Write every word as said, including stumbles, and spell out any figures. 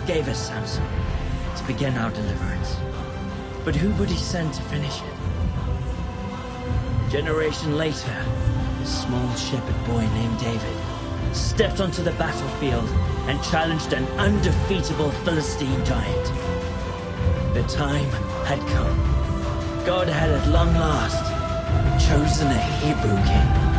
gave us Samson to begin our deliverance. But who would he send to finish it? A generation later, a small shepherd boy named David stepped onto the battlefield and challenged an undefeatable Philistine giant. The time had come. God had at long last chosen a Hebrew king.